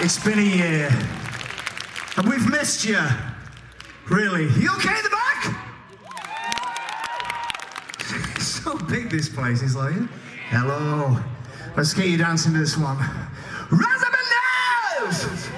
It's been a year, and we've missed you. Really. You okay in the back? It's so big, this place. It's like, hello. Let's get you dancing to this one. Rise up and dance!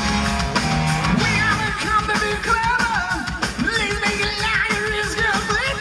Please make it light, it's good.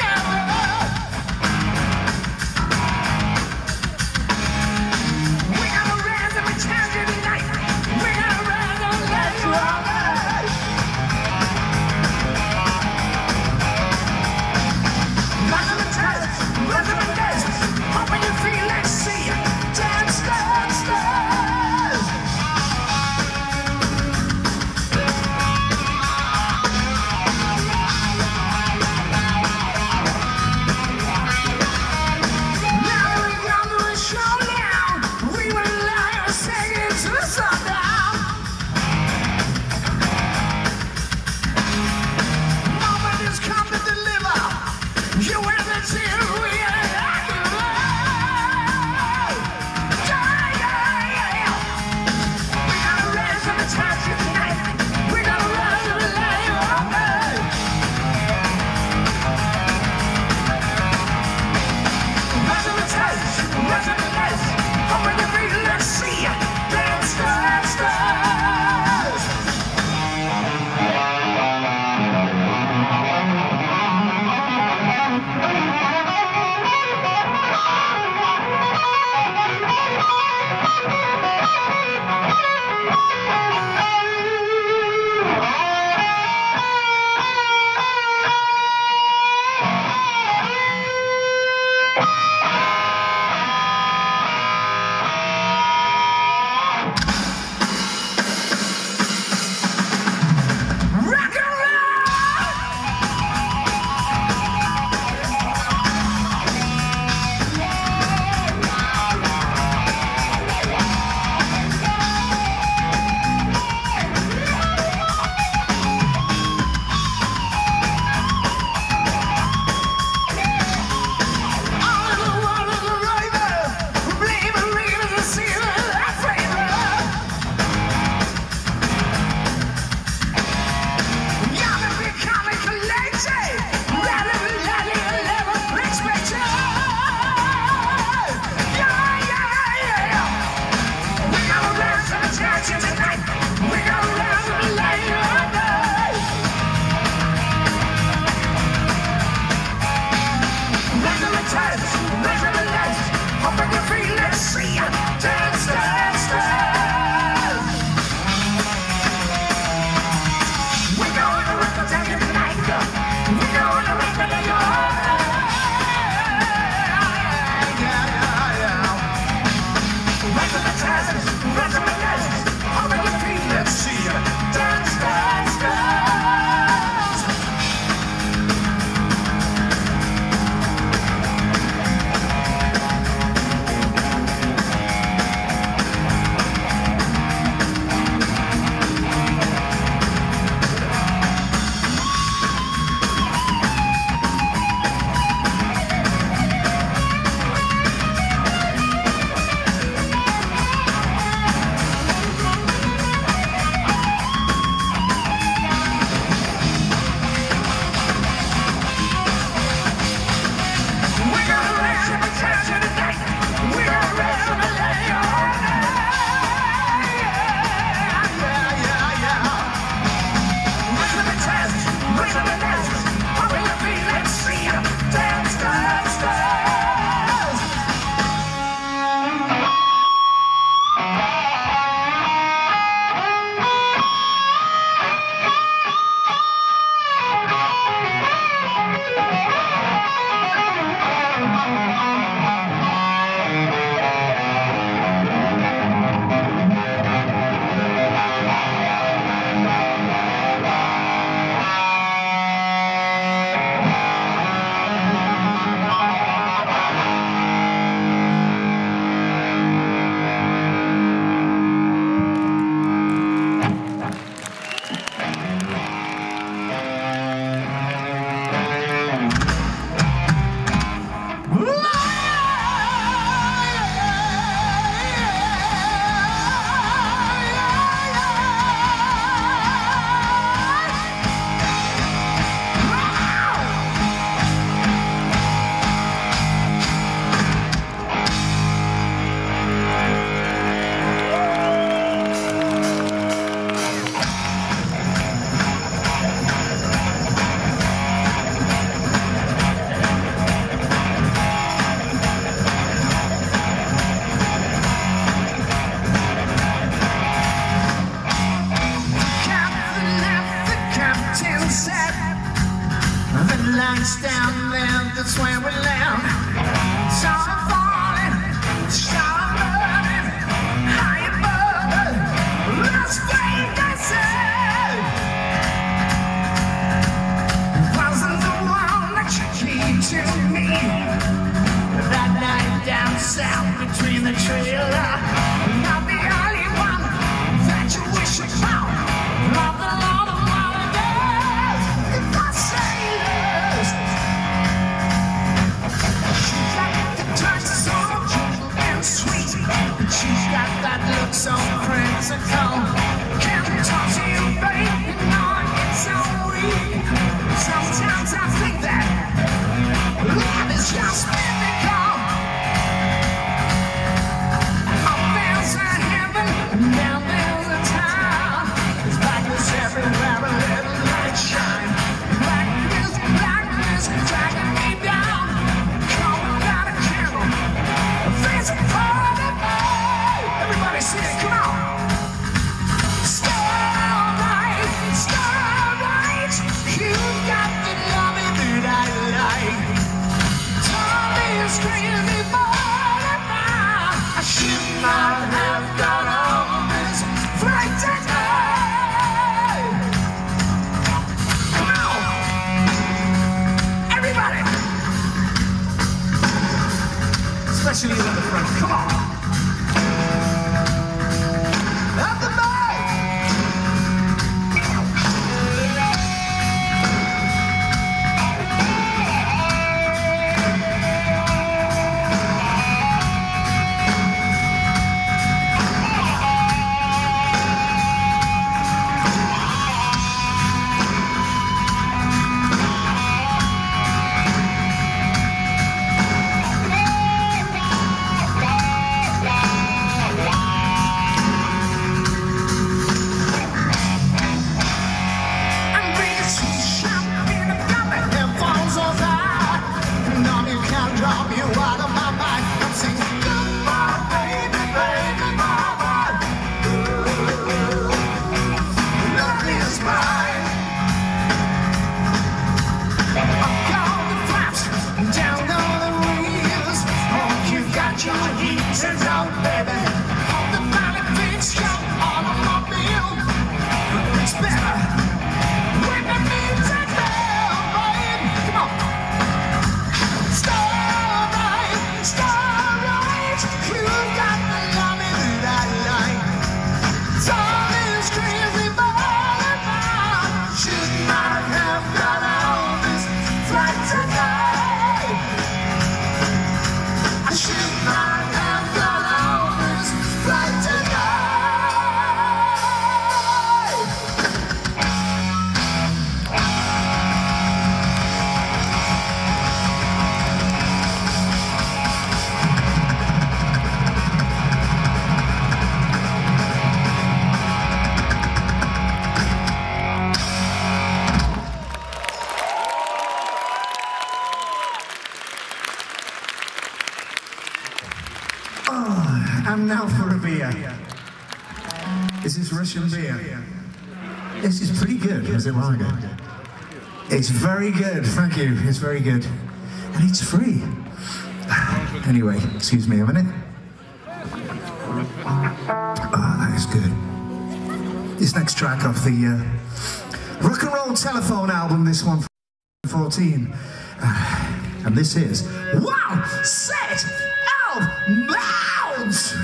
nights down there, that's where we land. Started falling, started burning, high above Las Vegas. It wasn't the one that you came to me that night down south between the trailer. Not the only one that you wish you found. Not the Lord of holidays, the sailors. She's got the touch so gentle and sweet, but she's got that look so principled. Can't talk to you, baby, no, it's so weak. Sometimes I think that love is just mythical. Up there's a heaven, and down there's a town. It's blackness everywhere, a little light shine. Blackness, blackness, dragging me down. Calling out a candle, there's a part of me. Everybody sing it, come on. Starlight, starlight, you've got the loving that I like. Tommy's crazy butterfly. I should not have got on this flight tonight. Come on, everybody, especially you in the front. Come on. Up the mic. And now for a beer. Is this Russian beer? This is pretty good. Is it lager? It's very good, thank you. It's very good. And it's free. Anyway, excuse me a minute. Oh, that is good. This next track off the Rock and Roll Telephone album, this one from 14. And this is Wow Set of Mounds!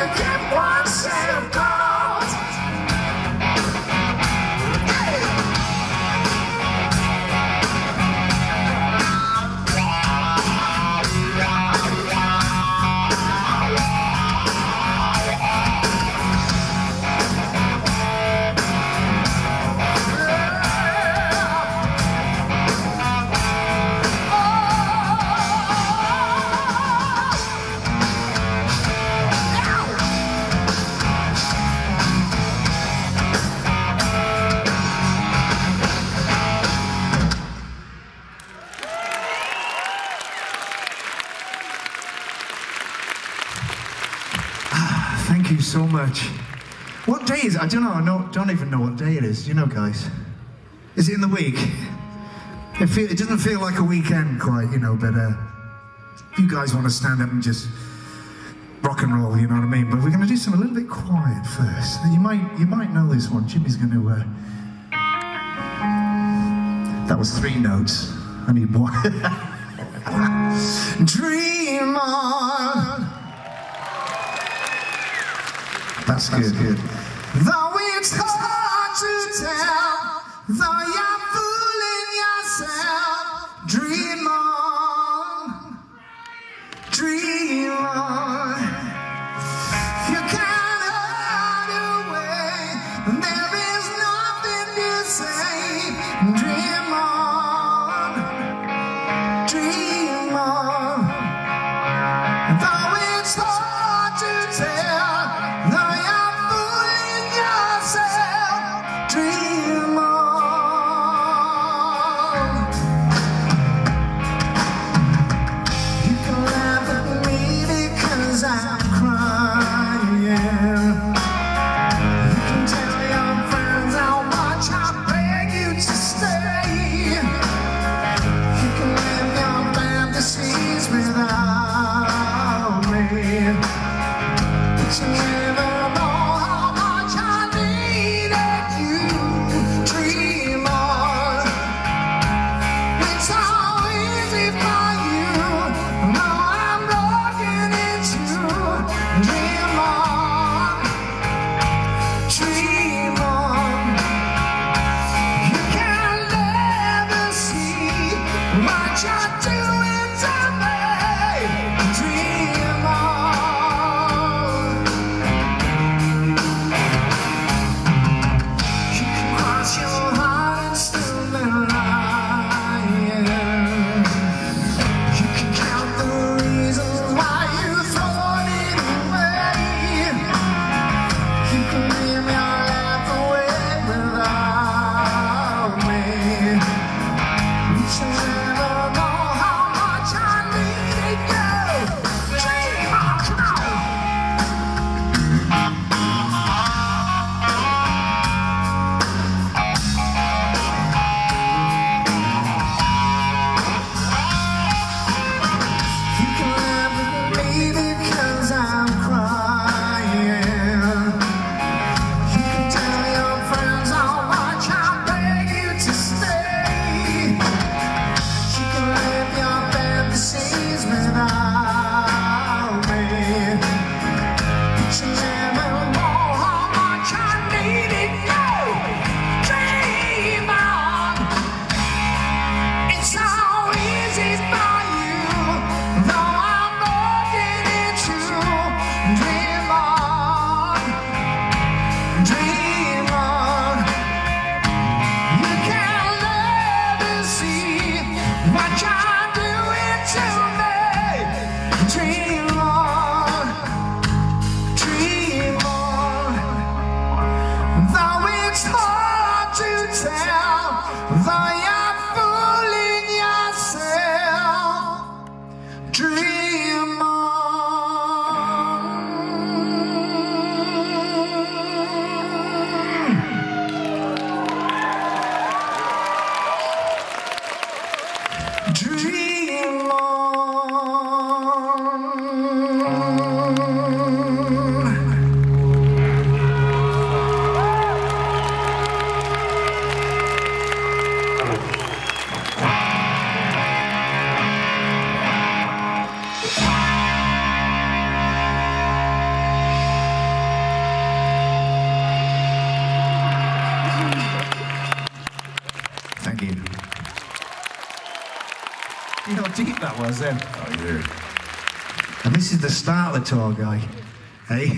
keep one set of goals. Thank you so much. What day is it? I don't know. Don't even know what day it is. You know, guys. Is it in the week? It doesn't feel like a weekend quite, you know, but if you guys want to stand up and just rock and roll, you know what I mean? But we're going to do something a little bit quiet first. You might know this one. Jimmy's going to... That was 3 notes. I need one. Dream on. That's good. Though it's hard to tell, though you're fooling yourself, dream on, dream on. You can't hide away, there is nothing to say. Dream on, dream on. Though it's hard to tell, dream on. You can laugh at me because I'm crying. You can tell your friends how much I beg you to stay. You can live your fantasies without me, but you never know how much I needed you. Dream on. It's so easy for you. Now I'm looking into. Dream on. Dream on. You can never see what you're doing to me. Dream on. deep that was then. Oh, yeah. And this is the start of the tour, guy. Hey?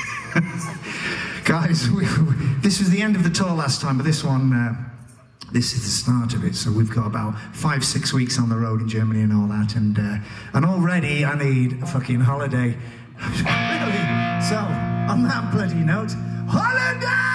Guys, this was the end of the tour last time, but this one, this is the start of it. So we've got about 5-6 weeks on the road in Germany and all that, and already I need a fucking holiday. Really? So, on that bloody note, holiday!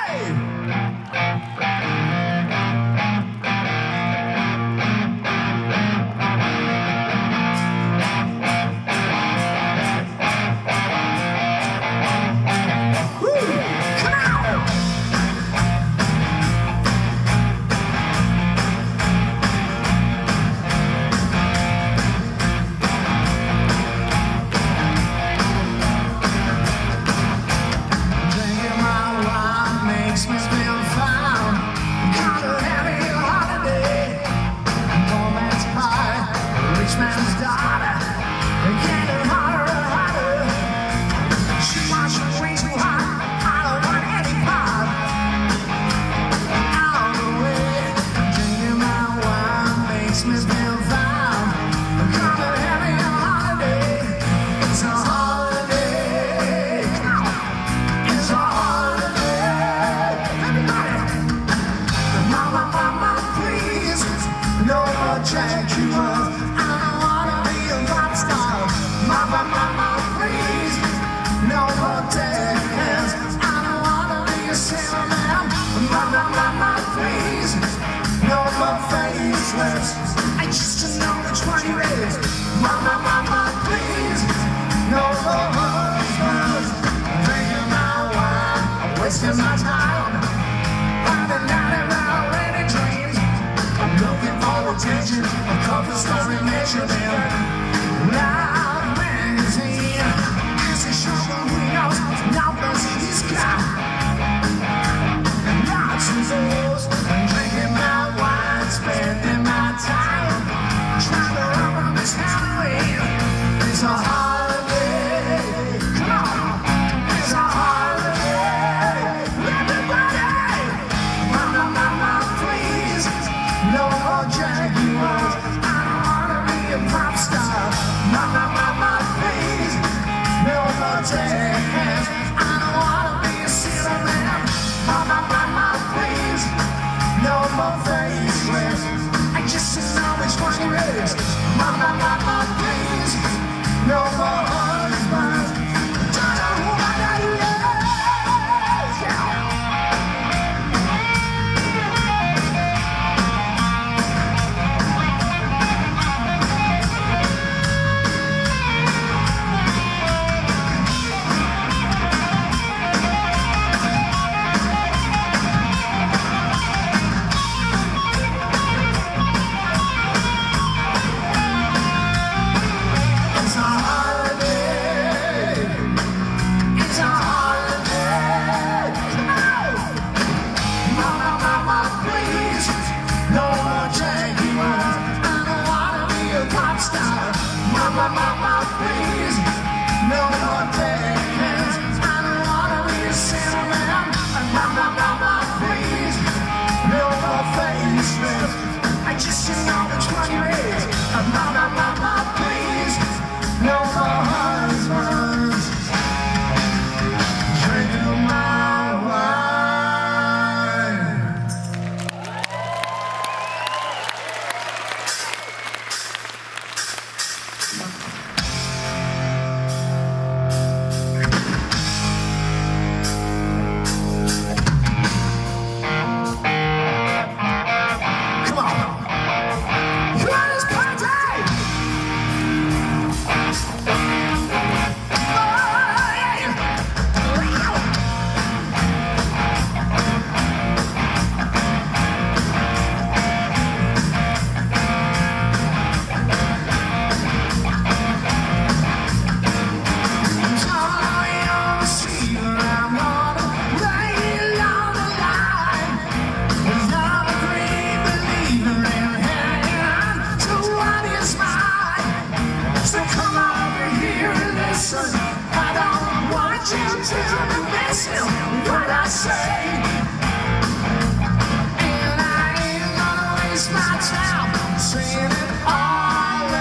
I just know which one you is. Mama, mama, please. No more husbands. Drinking my wine, wasting my time. Finding out about any dreams. I'm looking for attention. A couple story mentioning. Loud magazine. As a sugar wheels, now there's his guy. Lots of those. Drinking my wine, spending my time. Trying to run from this Halloween. It's a holiday. Come on. It's a holiday. Everybody. Mama, mama, please. No more Jaguars. I don't want to be a pop star. Mama, mama, please. No more Texas. I don't want to be a silly man. Mama, mama, please. No more faceless. I just know which one you is. Mama, mama, please. No more husbands. Don't know who I gotta love. Mama, please, no more Texas. I don't wanna be a cinnamon. Mama, mama, please, no more faceless. I just know which one you is. Mama, mama, please, no more husbands. Drinking my wine. What I say, and I ain't gonna waste my time saying it all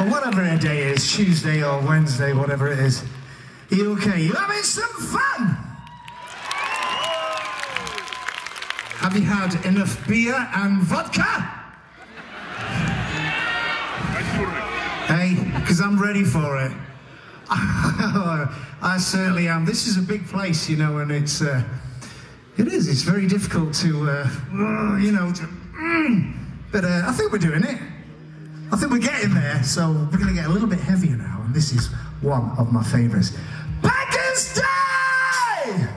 whatever a day is, Tuesday or Wednesday, whatever it is. Are you okay? You having some fun? Have you had enough beer and vodka? Hey, because I'm ready for it. I certainly am. This is a big place, you know, and it's very difficult to, you know, but I think we're doing it. I think we're getting there, so we're going to get a little bit heavier now, and this is one of my favourites. Beggars Day!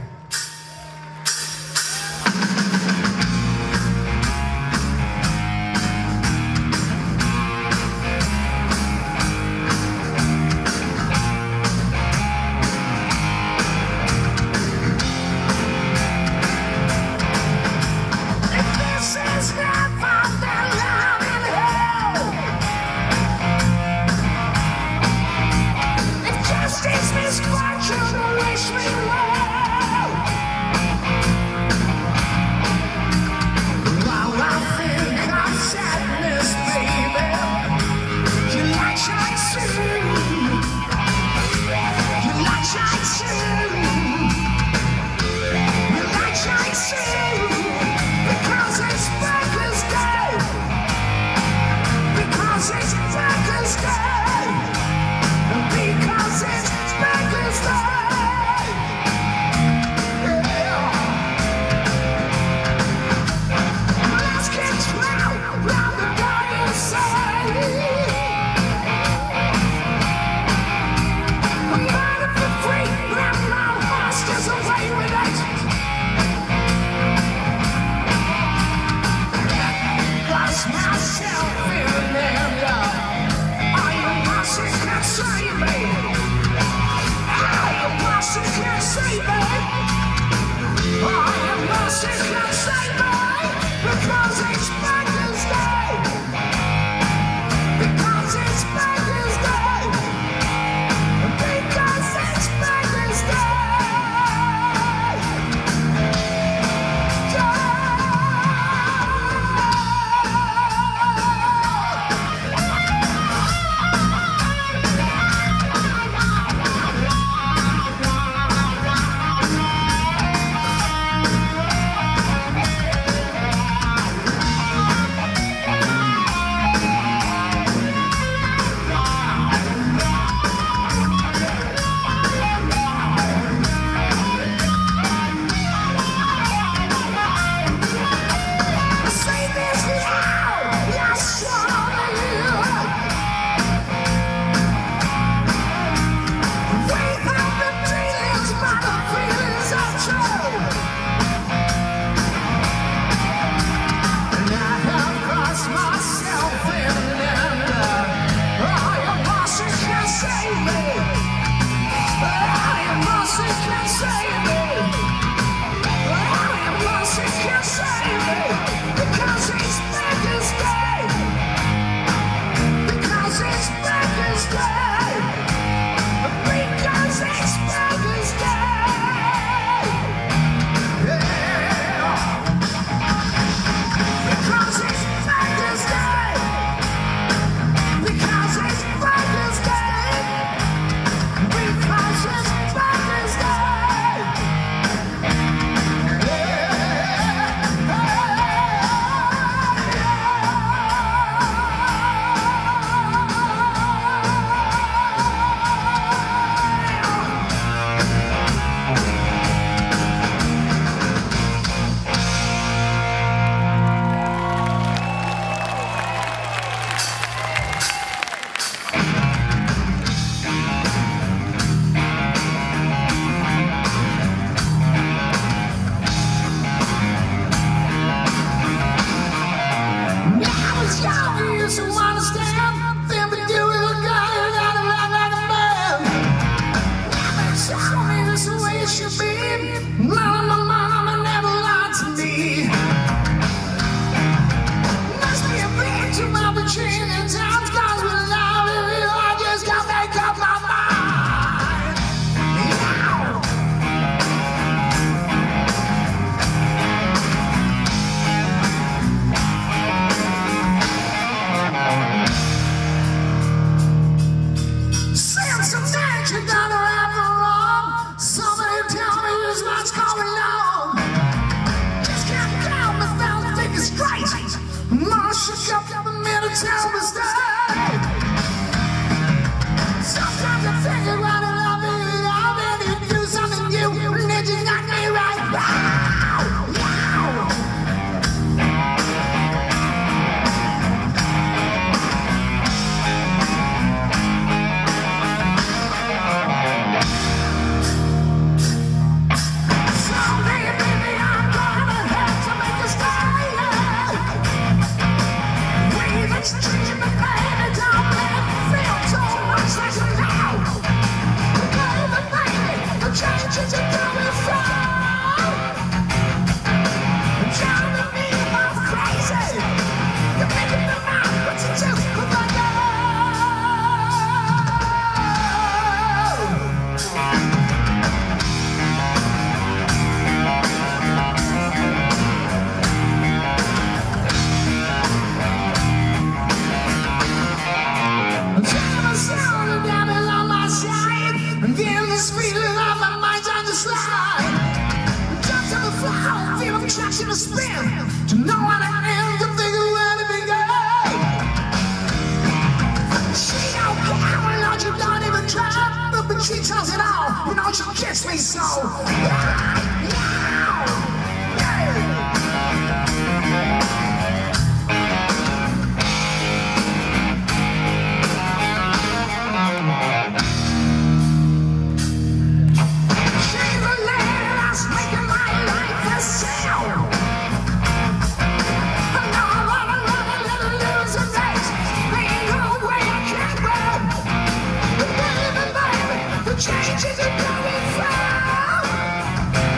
won't you kiss me so? Yeah, yeah. Changes are coming from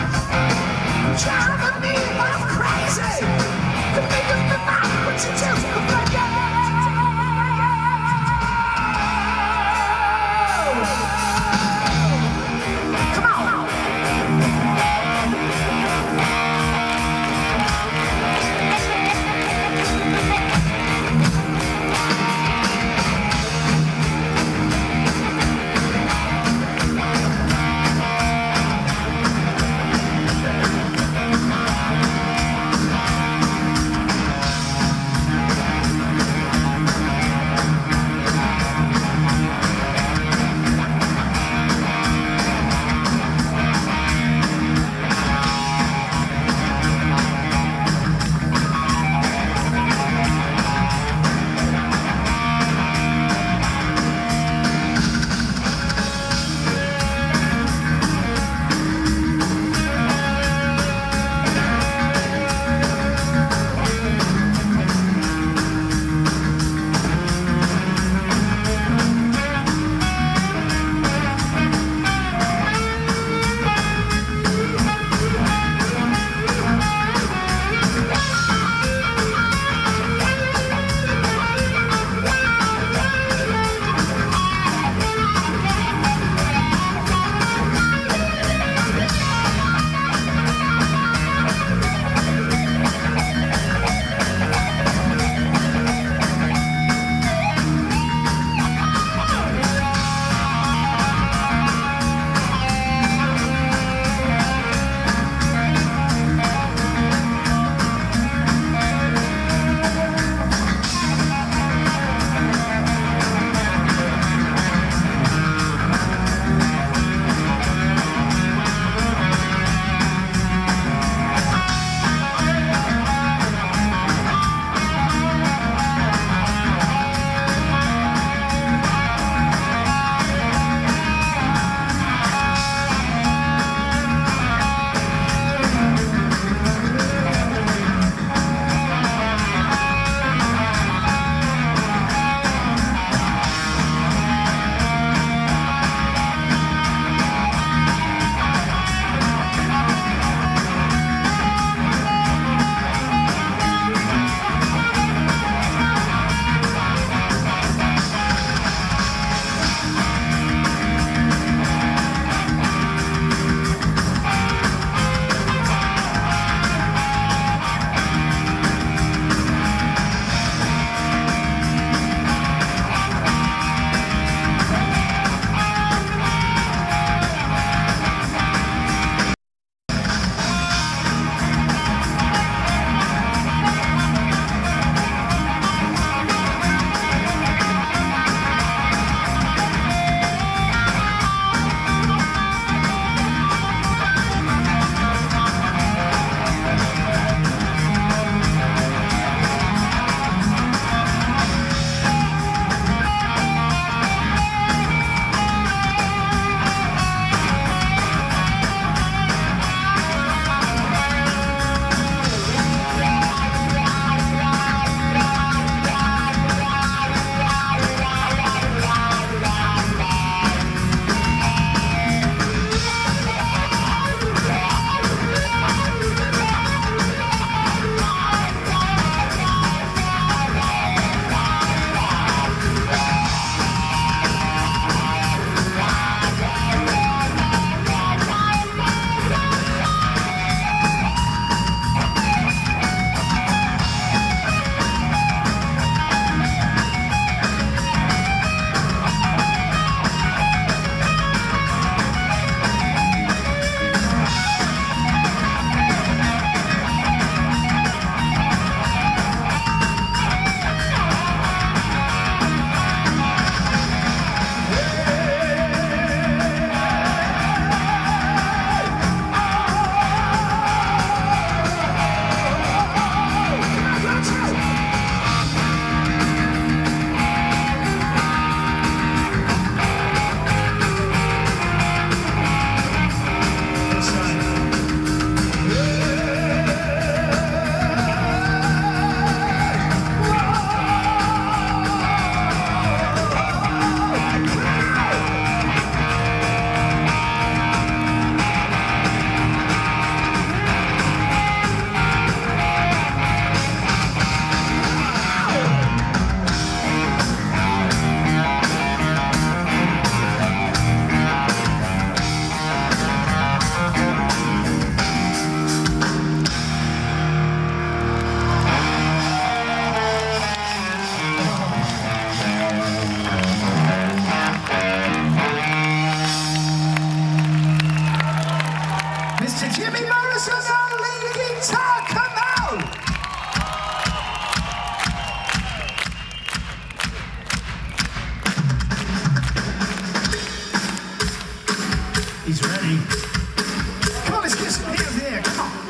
he's ready. Come on, let's get some hands here. Come on.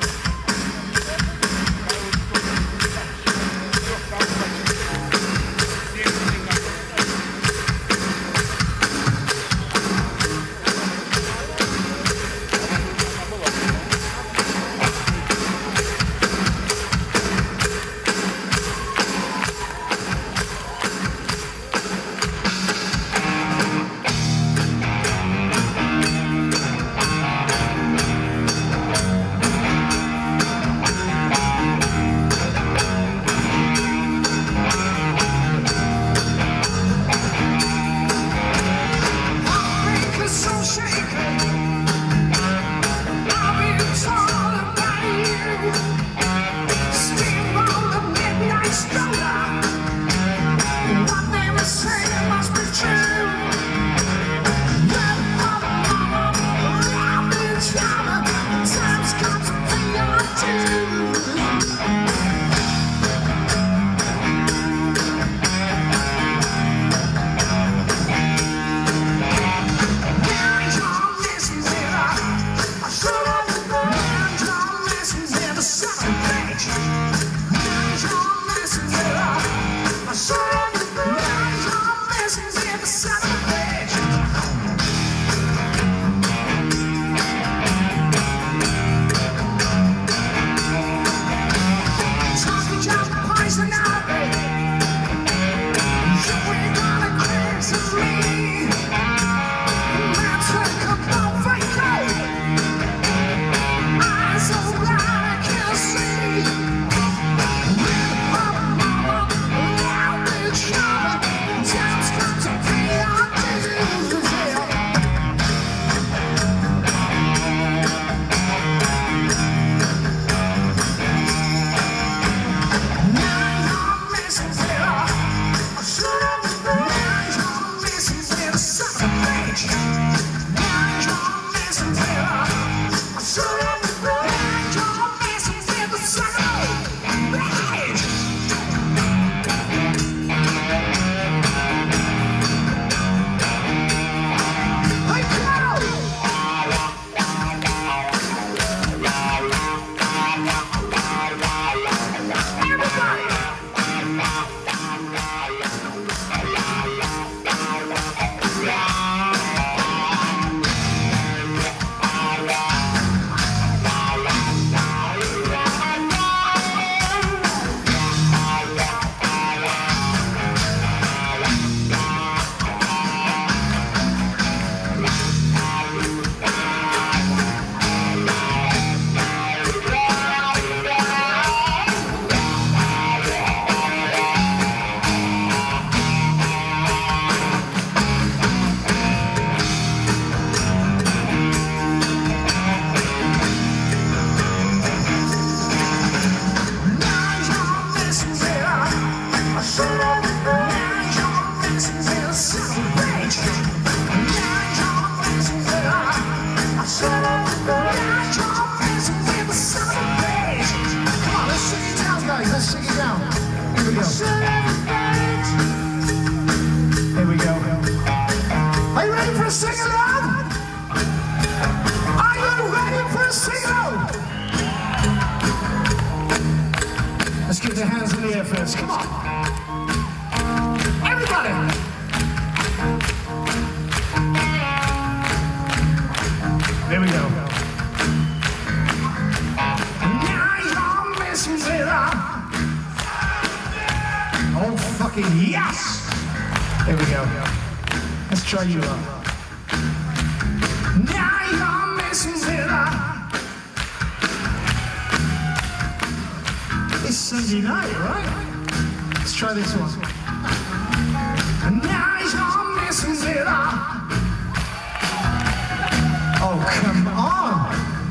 Come on. Everybody. There we go. Now you're messing with us. Oh, fucking yes. There we go. Let's try you up. Now you're messing with us. It's Sunday night, right? Let's try this one. Now you're messing with us. Oh, come on.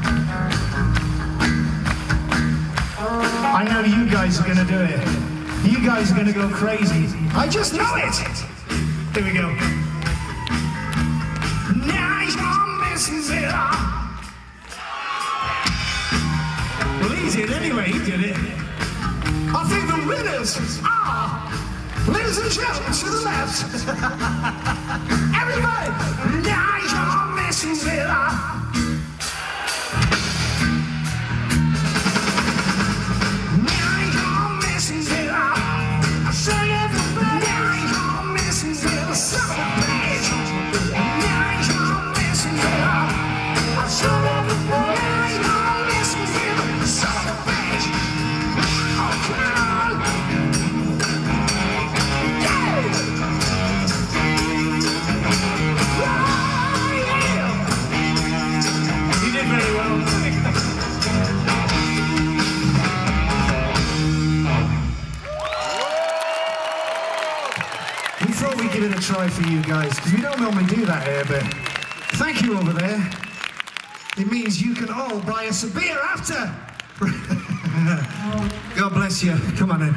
I know you guys are gonna do it. You guys are gonna go crazy. I just know it. Here we go. Now you're messing with us. Well, he did anyway, he did it. I think the winners are, ladies and gentlemen, to the left. Everybody, now you're messing with us. thought we'd give it a try for you guys, because we don't normally do that here, but thank you over there. It means you can all buy us a beer after. God bless you. Come on in.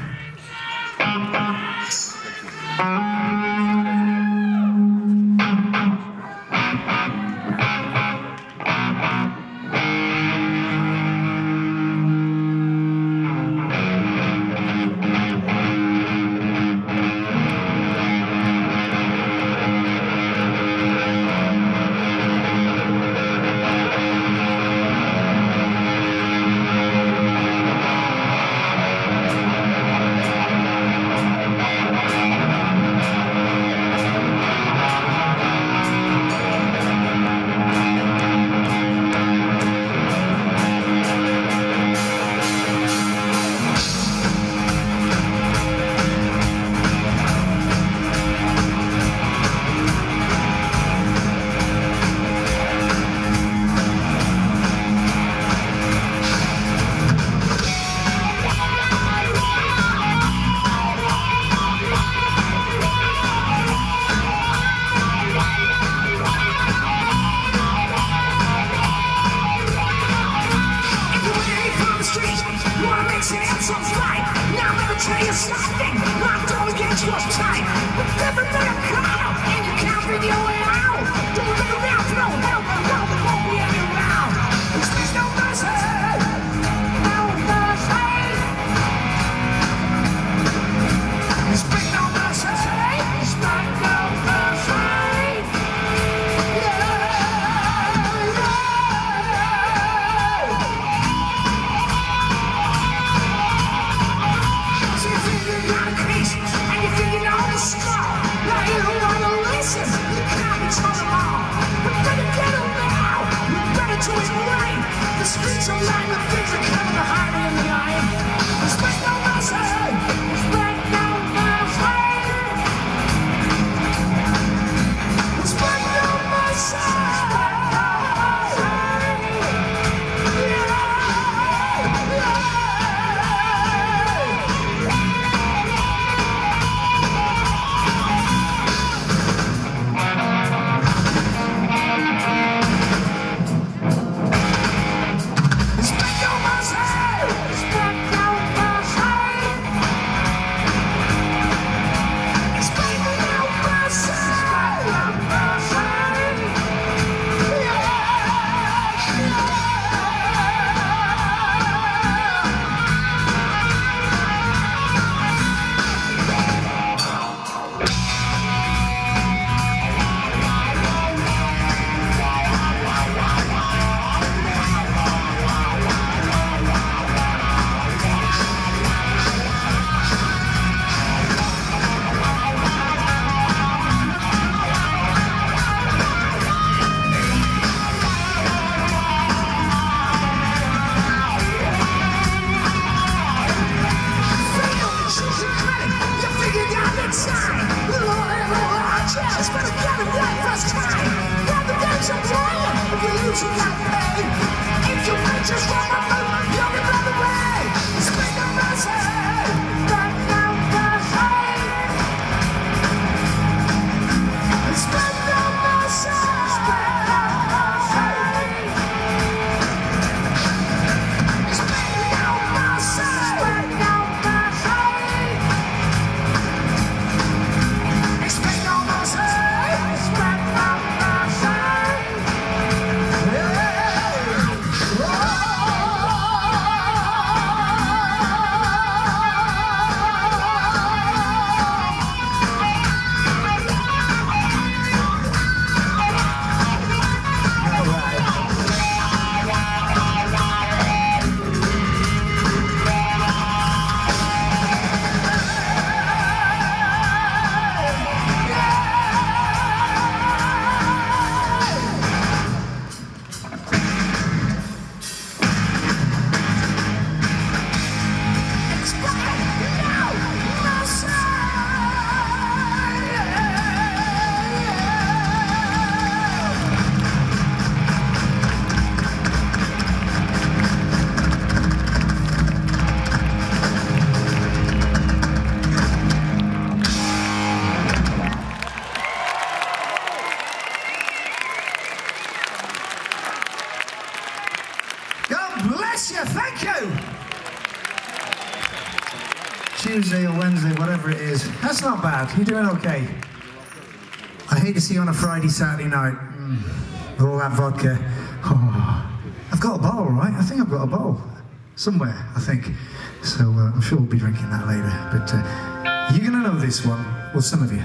Tuesday or Wednesday, whatever it is. That's not bad. You're doing okay. I hate to see you on a Friday, Saturday night. With all that vodka. Oh, I've got a bottle, right? I think I've got a bottle. Somewhere, I think. So I'm sure we'll be drinking that later. But you're going to know this one. Well, some of you.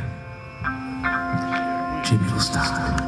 Jimmy will start.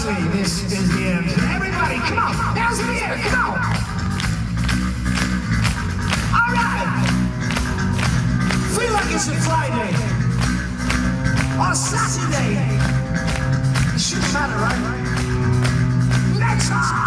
sadly, this is the end. Everybody, come on, hands in the air, come on. All right. Feel like it's a Friday or Saturday. It shouldn't matter, right? Let's all.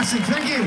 Fantastic, thank you.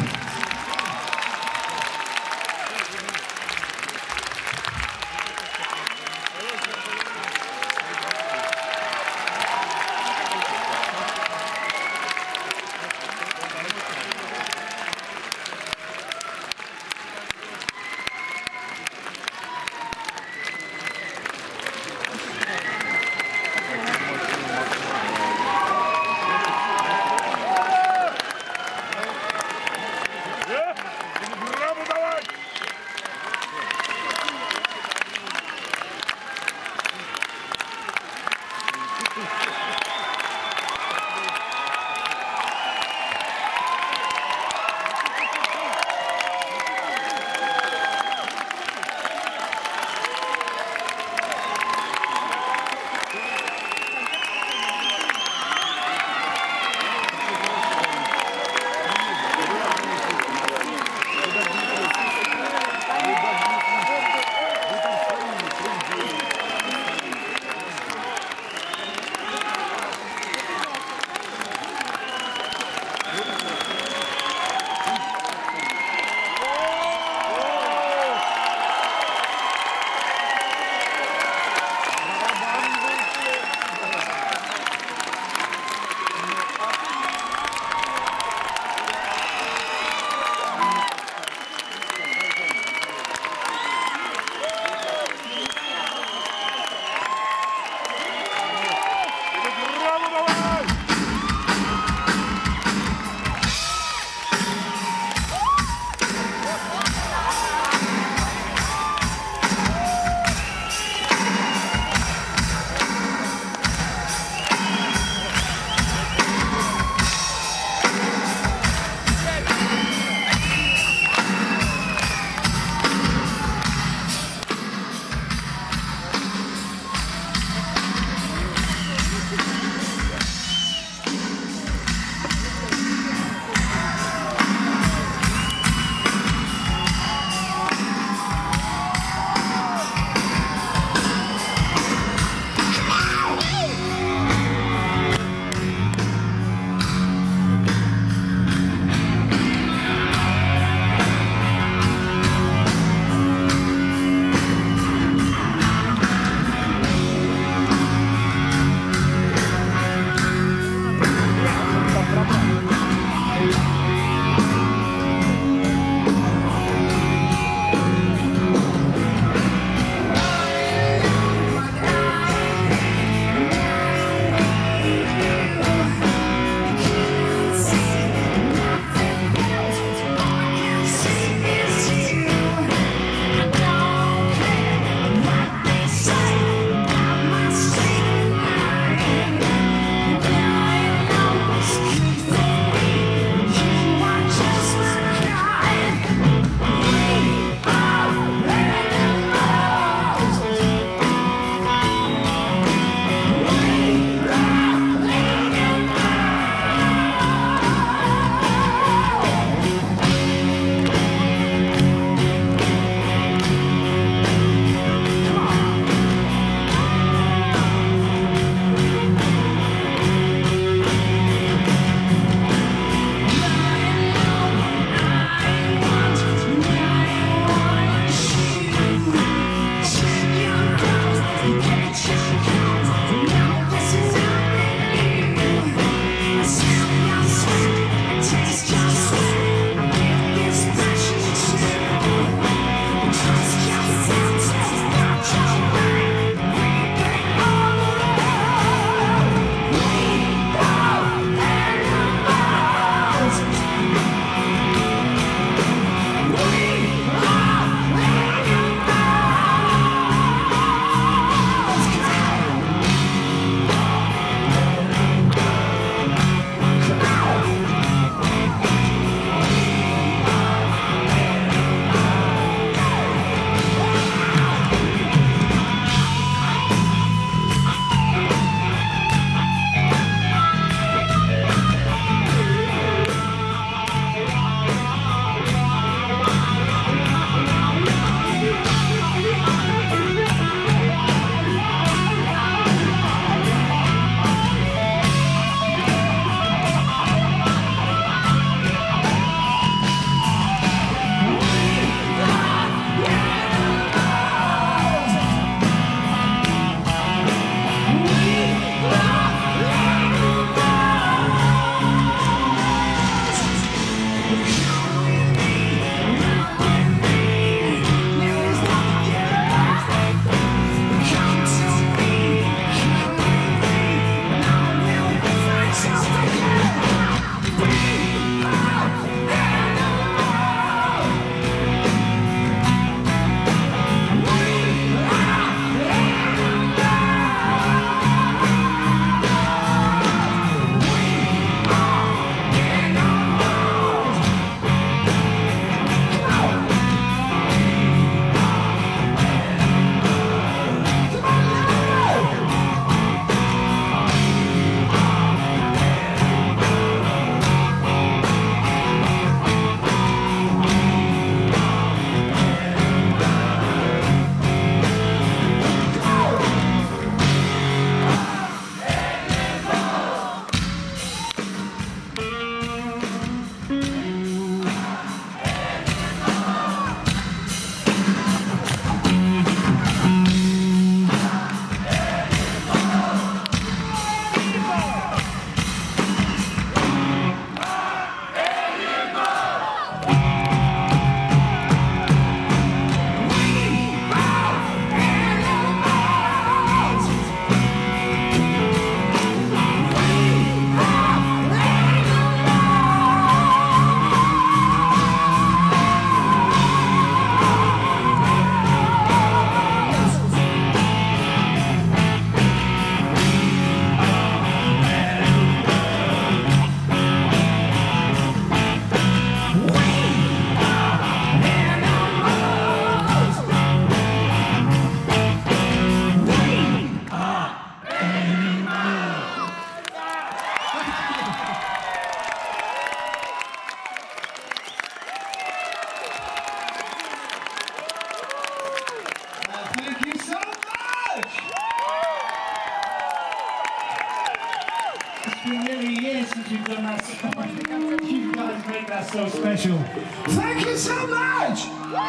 so special. Thank you so much!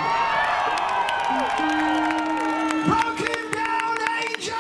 Broken Down Angel!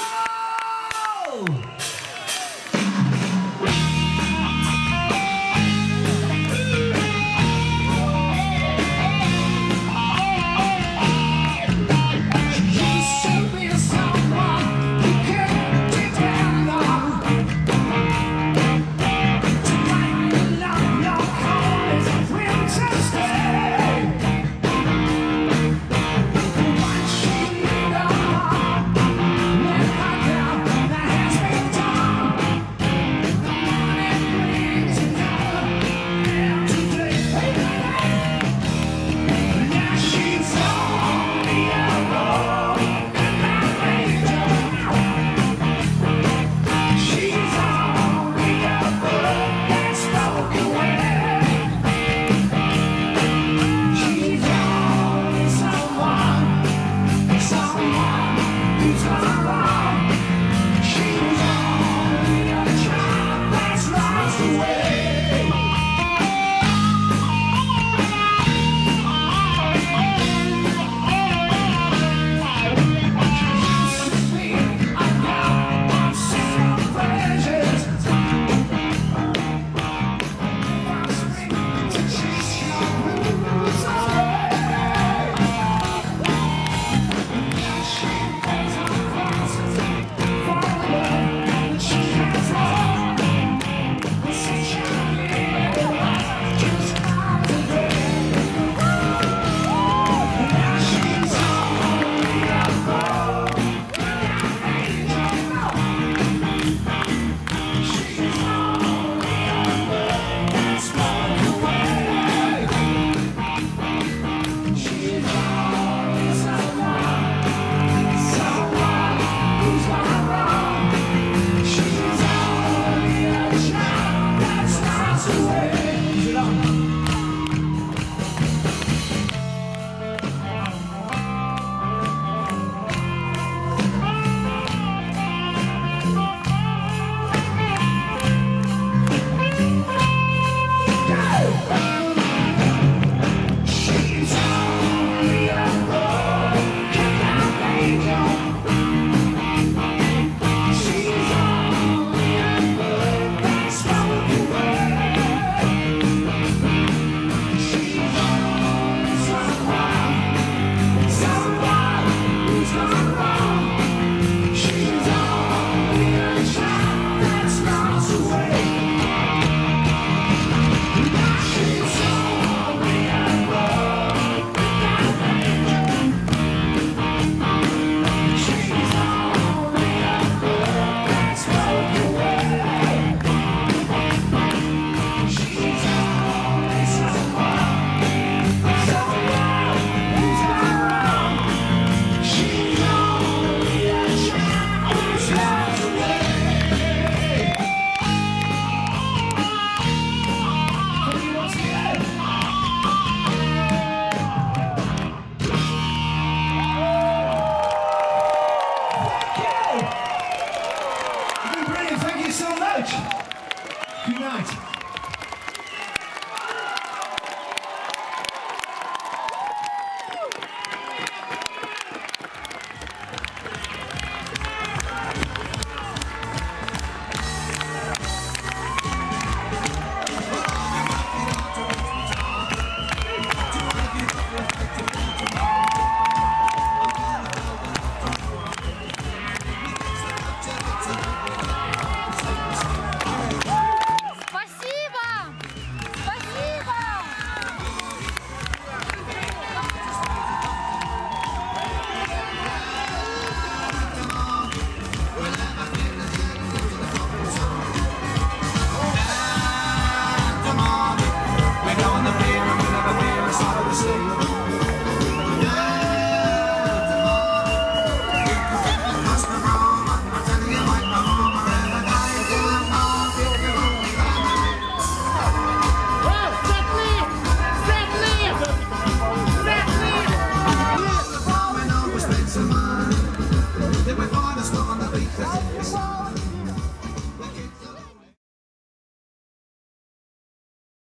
Good night.